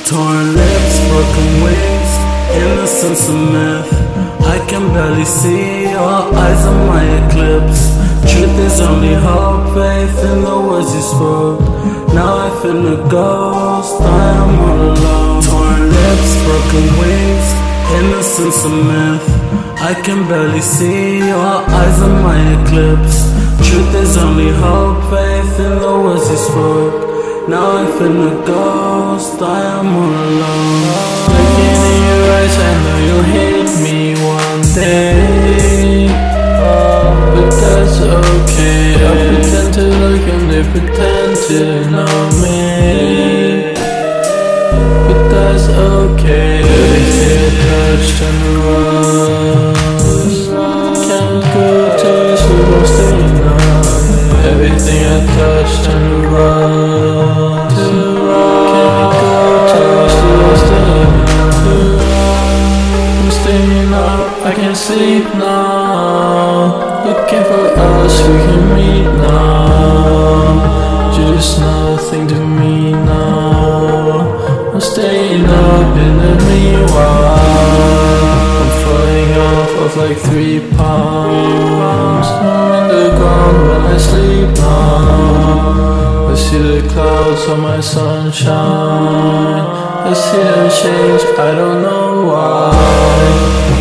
Torn lips, broken wings, innocence a myth. I can barely see your eyes on my eclipse. Truth is only hope, faith in the words you spoke. Now I feel a ghost, I am all alone. Torn lips, broken wings, innocence a myth. I can barely see your eyes on my eclipse. Truth is only hope, faith in the words you spoke. Now I feel a ghost, I am all alone. Looking in your eyes, I know you'll hate me one day, but that's okay. I pretend to look and they pretend to know me, but that's okay. Everything I touched and rose, can't go to so don't stay now. Everything I touched and rose, can't go to so don't stay now. I'm staying up, I can't sleep now. Looking for us, we can meet now. Just nothing to me now. I'm staying up in the meanwhile. I'm falling off of like 3 pounds. I'm in the ground when I sleep now. I see the clouds on my sunshine. I see them change, I don't know why.